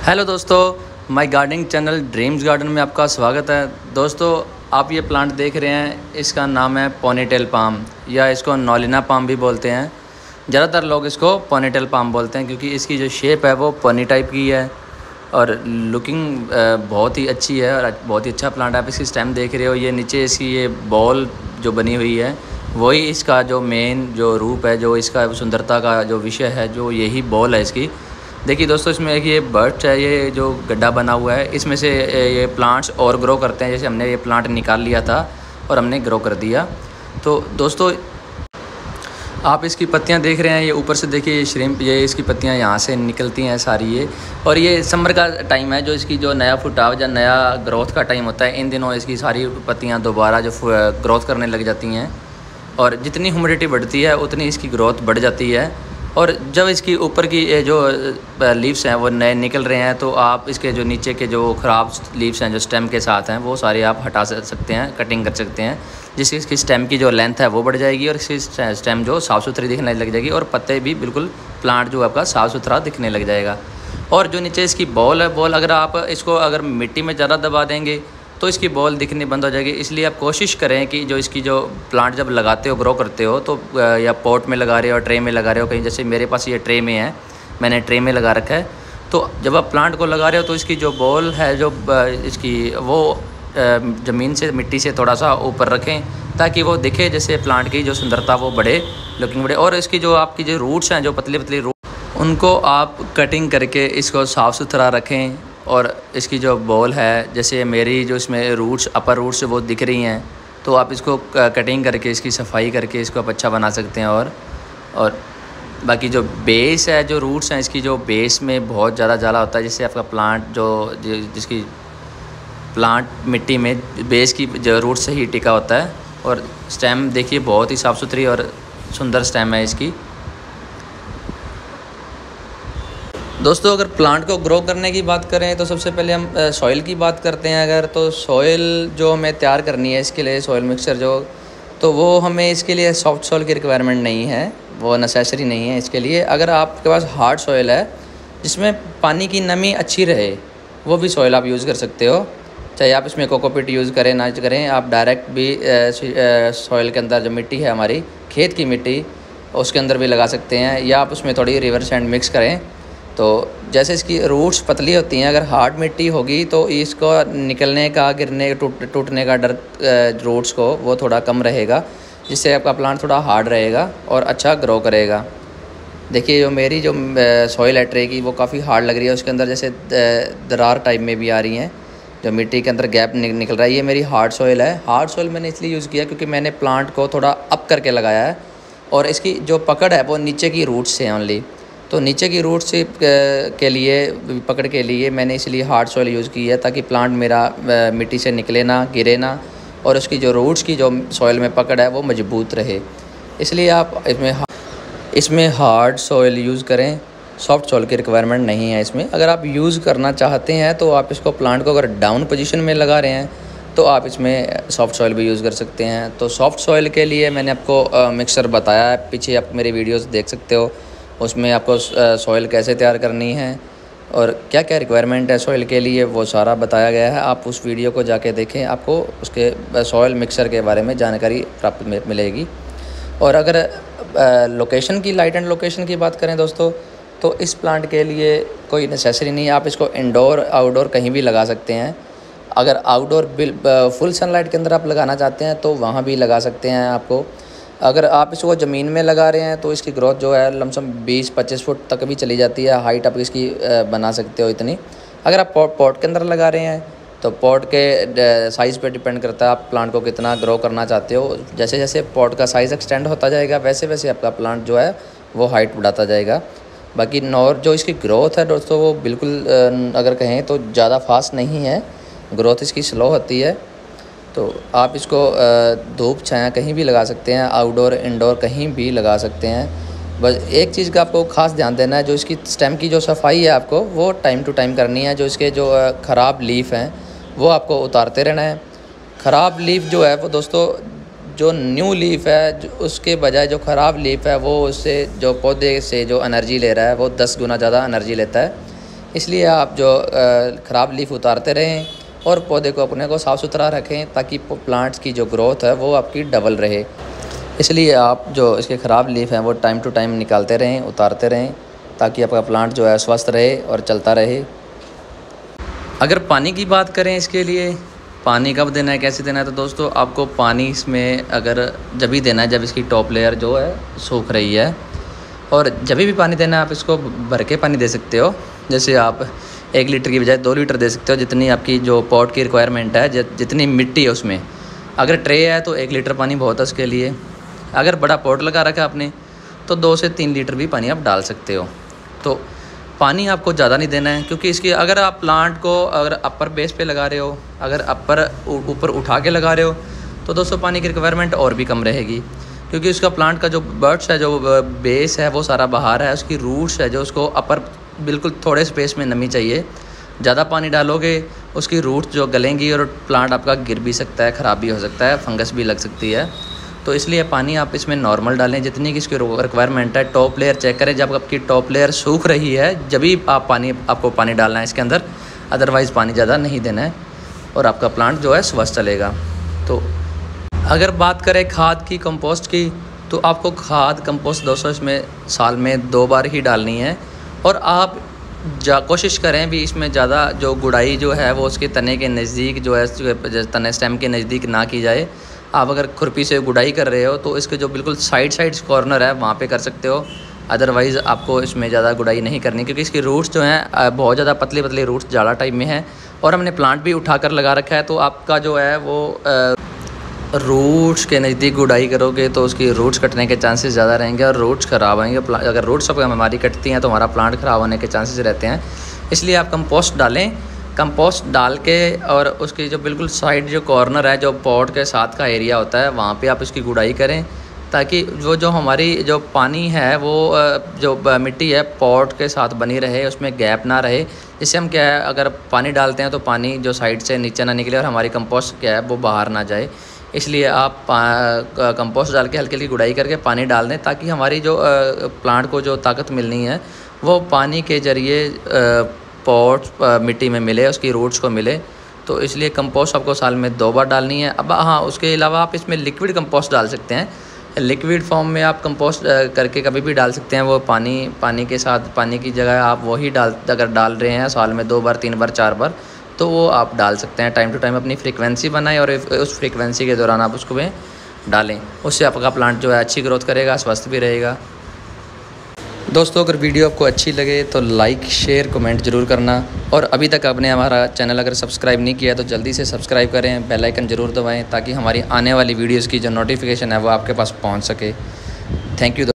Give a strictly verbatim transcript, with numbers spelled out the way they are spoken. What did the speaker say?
Hello दोस्तों, my gardening channel dreams garden में आपका स्वागत है। दोस्तों, आप ये प्लांट देख रहे हैं, इसका नाम है पोनीटेल पाम या इसको नॉलिना पाम भी बोलते हैं। ज़्यादातर लोग इसको पोनीटेल पाम बोलते हैं क्योंकि इसकी जो शेप है वो पोनी टाइप की है और लुकिंग बहुत ही अच्छी है और बहुत ही अच्छा प्लांट है। आप इसकी स्टेम देख रहे हो, ये नीचे इसकी ये बॉल जो बनी हुई है वही इसका जो मेन जो रूप है, जो इसका सुंदरता का जो विषय है, जो यही बॉल है इसकी। देखिए दोस्तों, इसमें एक ये बर्च है, ये जो गड्ढा बना हुआ है, इसमें से ये प्लांट्स और ग्रो करते हैं। जैसे हमने ये प्लांट निकाल लिया था और हमने ग्रो कर दिया। तो दोस्तों, आप इसकी पत्तियां देख रहे हैं, ये ऊपर से देखिए, ये श्रिम्प, ये इसकी पत्तियां यहाँ से निकलती हैं सारी ये। और ये समर का टाइम है, जो इसकी जो नया फुटाव या नया ग्रोथ का टाइम होता है, इन दिनों इसकी सारी पत्तियाँ दोबारा जो ग्रोथ करने लग जाती हैं और जितनी ह्यूमिडिटी बढ़ती है उतनी इसकी ग्रोथ बढ़ जाती है। और जब इसकी ऊपर की जो लीव्स हैं वो नए निकल रहे हैं, तो आप इसके जो नीचे के जो ख़राब लीव्स हैं जो स्टेम के साथ हैं वो सारे आप हटा सकते हैं, कटिंग कर सकते हैं, जिससे इसकी स्टेम की जो लेंथ है वो बढ़ जाएगी और इसकी स्टेम जो साफ़ सुथरी दिखने लग जाएगी और पत्ते भी बिल्कुल प्लांट जो आपका साफ़ सुथरा दिखने लग जाएगा। और जो नीचे इसकी बॉल है, बॉल अगर आप इसको अगर मिट्टी में ज़्यादा दबा देंगे तो इसकी बॉल दिखनी बंद हो जाएगी। इसलिए आप कोशिश करें कि जो इसकी जो प्लांट जब लगाते हो, ग्रो करते हो, तो या पॉट में लगा रहे हो, ट्रे में लगा रहे हो, कहीं जैसे मेरे पास ये ट्रे में है, मैंने ट्रे में लगा रखा है। तो जब आप प्लांट को लगा रहे हो तो इसकी जो बॉल है, जो इसकी वो ज़मीन से, मिट्टी से थोड़ा सा ऊपर रखें ताकि वो दिखे, जैसे प्लांट की जो सुंदरता वो बढ़े, लुकिंग बढ़े। और इसकी जो आपकी जो रूट्स हैं, जो पतली पतली रूट, उनको आप कटिंग करके इसको साफ़ सुथरा रखें। और इसकी जो बॉल है, जैसे मेरी जो इसमें रूट्स, अपर रूट्स वो दिख रही हैं, तो आप इसको कटिंग करके, इसकी सफाई करके इसको आप अच्छा बना सकते हैं। और और बाकी जो बेस है, जो रूट्स हैं, इसकी जो बेस में बहुत ज़्यादा जाला होता है, जिससे आपका प्लांट जो जिसकी प्लांट मिट्टी में बेस की जो रूट से ही टिका होता है। और स्टेम देखिए, बहुत ही साफ़ सुथरी और सुंदर स्टेम है इसकी। दोस्तों, अगर प्लांट को ग्रो करने की बात करें तो सबसे पहले हम सॉइल की बात करते हैं। अगर तो सॉइल जो हमें तैयार करनी है इसके लिए, सॉइल मिक्सचर जो, तो वो हमें इसके लिए सॉफ्ट सॉइल की रिक्वायरमेंट नहीं है, वो नेसेसरी नहीं है इसके लिए। अगर आपके पास हार्ड सॉइल है जिसमें पानी की नमी अच्छी रहे, वो भी सॉइल आप यूज़ कर सकते हो। चाहे आप इसमें कोकोपीट यूज़ करें ना करें, आप डायरेक्ट भी सॉइल के अंदर जो मिट्टी है हमारी खेत की मिट्टी, उसके अंदर भी लगा सकते हैं, या आप उसमें थोड़ी रिवर सैंड मिक्स करें। तो जैसे इसकी रूट्स पतली होती हैं, अगर हार्ड मिट्टी होगी तो इसको निकलने का, गिरने, टूट टूटने का डर रूट्स को वो थोड़ा कम रहेगा, जिससे आपका प्लांट थोड़ा हार्ड रहेगा और अच्छा ग्रो करेगा। देखिए, जो मेरी जो सॉइल है ट्रे की, वो काफ़ी हार्ड लग रही है, उसके अंदर जैसे दरार टाइप में भी आ रही हैं, जो मिट्टी के अंदर गैप निकल रहा है। ये मेरी हार्ड सॉइल है। हार्ड सॉइल मैंने इसलिए यूज़ किया क्योंकि मैंने प्लांट को थोड़ा अप करके लगाया है और इसकी जो पकड़ है वो नीचे की रूट्स से ओनली, तो नीचे की रूट से के लिए, पकड़ के लिए मैंने इसलिए हार्ड सॉइल यूज़ की है, ताकि प्लांट मेरा मिट्टी से निकले ना, गिरे ना, और उसकी जो रूट्स की जो सॉइल में पकड़ है वो मजबूत रहे। इसलिए आप इसमें इसमें हार्ड सॉइल यूज़ करें, सॉफ्ट सॉइल की रिक्वायरमेंट नहीं है इसमें। अगर आप यूज़ करना चाहते हैं तो आप इसको, प्लांट को अगर डाउन पोजीशन में लगा रहे हैं तो आप इसमें सॉफ्ट सॉइल भी यूज़ कर सकते हैं। तो सॉफ्ट सॉइल के लिए मैंने आपको मिक्सर बताया है, पीछे आप मेरी वीडियोज़ देख सकते हो, उसमें आपको सॉइल कैसे तैयार करनी है और क्या क्या रिक्वायरमेंट है सॉइल के लिए, वो सारा बताया गया है। आप उस वीडियो को जाके देखें, आपको उसके सॉइल मिक्सर के बारे में जानकारी प्राप्त मिलेगी। और अगर लोकेशन की, लाइट एंड लोकेशन की बात करें दोस्तों, तो इस प्लांट के लिए कोई नेसेसरी नहीं है, आप इसको इंडोर आउटडोर कहीं भी लगा सकते हैं। अगर आउटडोर बिल फुल सनलाइट के अंदर आप लगाना चाहते हैं तो वहाँ भी लगा सकते हैं आपको। अगर आप इसको ज़मीन में लगा रहे हैं तो इसकी ग्रोथ जो है लमसम बीस पच्चीस फुट तक भी चली जाती है, हाइट आप इसकी बना सकते हो इतनी। अगर आप पॉट पॉट के अंदर लगा रहे हैं तो पॉट के साइज़ पे डिपेंड करता है आप प्लांट को कितना ग्रो करना चाहते हो। जैसे जैसे पॉट का साइज़ एक्सटेंड होता जाएगा, वैसे वैसे आपका प्लांट जो है वो हाइट बढ़ाता जाएगा। बाकी नॉर जो इसकी ग्रोथ है दोस्तों, वो बिल्कुल अगर कहें तो ज़्यादा फास्ट नहीं है, ग्रोथ इसकी स्लो होती है। तो आप इसको धूप छाया कहीं भी लगा सकते हैं, आउटडोर इंडोर कहीं भी लगा सकते हैं। बस एक चीज़ का आपको ख़ास ध्यान देना है, जो इसकी स्टेम की जो सफाई है आपको वो टाइम टू टाइम करनी है। जो इसके जो ख़राब लीफ हैं वो आपको उतारते रहना है। ख़राब लीफ जो है वो दोस्तों, जो न्यू लीफ है उसके बजाय जो ख़राब लीफ है वो उससे, जो पौधे से जो एनर्जी ले रहा है वो दस गुना ज़्यादा एनर्जी लेता है। इसलिए आप जो ख़राब लीफ उतारते रहें और पौधे को अपने को साफ़ सुथरा रखें ताकि प्लांट्स की जो ग्रोथ है वो आपकी डबल रहे। इसलिए आप जो इसके ख़राब लीफ हैं वो टाइम टू टाइम निकालते रहें, उतारते रहें, ताकि आपका प्लांट जो है स्वस्थ रहे और चलता रहे। अगर पानी की बात करें, इसके लिए पानी कब देना है, कैसे देना है, तो दोस्तों आपको पानी इसमें अगर जब भी देना है जब इसकी टॉप लेयर जो है सूख रही है, और जब भी पानी देना है आप इसको भर के पानी दे सकते हो। जैसे आप एक लीटर की बजाय दो लीटर दे सकते हो, जितनी आपकी जो पॉट की रिक्वायरमेंट है, जितनी मिट्टी है उसमें। अगर ट्रे है तो एक लीटर पानी बहुत है उसके लिए। अगर बड़ा पॉट लगा रखा है आपने तो दो से तीन लीटर भी पानी आप डाल सकते हो। तो पानी आपको ज़्यादा नहीं देना है, क्योंकि इसकी अगर आप प्लांट को अगर अपर बेस पे लगा रहे हो, अगर अपर ऊपर उठा के लगा रहे हो, तो दोस्तों पानी की रिक्वायरमेंट और भी कम रहेगी, क्योंकि उसका प्लांट का जो बर्ड्स है, जो बेस है वो सारा बाहर है, उसकी रूट्स है जो उसको अपर बिल्कुल थोड़े स्पेस में नमी चाहिए। ज़्यादा पानी डालोगे उसकी रूट्स जो गलेंगी और प्लांट आपका गिर भी सकता है, ख़राब भी हो सकता है, फंगस भी लग सकती है। तो इसलिए पानी आप इसमें नॉर्मल डालें जितनी की इसकी रिक्वायरमेंट है। टॉप लेयर चेक करें, जब आपकी टॉप लेयर सूख रही है जब भी आप पानी आपको पानी डालना है इसके अंदर, अदरवाइज़ पानी ज़्यादा नहीं देना है और आपका प्लांट जो है स्वस्थ चलेगा। तो अगर बात करें खाद की, कंपोस्ट की, तो आपको खाद कंपोस्ट दोस्तों इसमें साल में दो बार ही डालनी है। और आप जा कोशिश करें भी इसमें ज़्यादा जो गुड़ाई जो है वो उसके तने के नज़दीक जो है, तने स्टेम के नज़दीक ना की जाए। आप अगर खुरपी से गुड़ाई कर रहे हो तो इसके जो बिल्कुल साइड साइड कॉर्नर है वहाँ पे कर सकते हो, अदरवाइज़ आपको इसमें ज़्यादा गुड़ाई नहीं करनी, क्योंकि इसकी रूट्स जो हैं बहुत ज़्यादा पतली पतली रूट्स जाड़ा टाइप में है और हमने प्लांट भी उठा कर लगा रखा है। तो आपका जो है वो रूट्स के नज़दीक गुड़ाई करोगे तो उसकी रूट्स कटने के चांसेस ज़्यादा रहेंगे और रूट्स ख़राब आएंगे। अगर रूट्स सब हमारी कटती हैं तो हमारा प्लांट ख़राब होने के चांसेस रहते हैं। इसलिए आप कंपोस्ट डालें, कंपोस्ट डाल के और उसकी जो बिल्कुल साइड जो कॉर्नर है, जो पॉट के साथ का एरिया होता है, वहाँ पे आप इसकी गुड़ाई करें, ताकि वो जो हमारी जो पानी है वो जो मिट्टी है पॉट के साथ बनी रहे, उसमें गैप ना रहे। इससे हम क्या है, अगर पानी डालते हैं तो पानी जो साइड से नीचे ना निकले और हमारी कंपोस्ट क्या है वो बाहर ना जाए। इसलिए आप कंपोस्ट डाल के हल्की हल्की गुड़ाई करके पानी डाल दें, ताकि हमारी जो प्लांट को जो ताकत मिलनी है वो पानी के ज़रिए पॉट मिट्टी में मिले, उसकी रूट्स को मिले। तो इसलिए कंपोस्ट आपको साल में दो बार डालनी है। अब हाँ, उसके अलावा आप इसमें लिक्विड कंपोस्ट डाल सकते हैं। लिक्विड फॉर्म में आप कंपोस्ट करके कभी भी डाल सकते हैं। वो पानी पानी के साथ, पानी की जगह आप वही डाल अगर डाल रहे हैं साल में दो बार, तीन बार, चार बार, तो वो आप डाल सकते हैं। टाइम टू टाइम अपनी फ्रीक्वेंसी बनाएं और उस फ्रीक्वेंसी के दौरान आप उसको में डालें। उससे आपका प्लांट जो है अच्छी ग्रोथ करेगा, स्वस्थ भी रहेगा। दोस्तों अगर वीडियो आपको अच्छी लगे तो लाइक, शेयर, कमेंट ज़रूर करना। और अभी तक आपने हमारा चैनल अगर सब्सक्राइब नहीं किया तो जल्दी से सब्सक्राइब करें, बेल आइकन ज़रूर दबाएं, ताकि हमारी आने वाली वीडियोज़ की जो नोटिफिकेशन है वो आपके पास पहुँच सके। Thank you.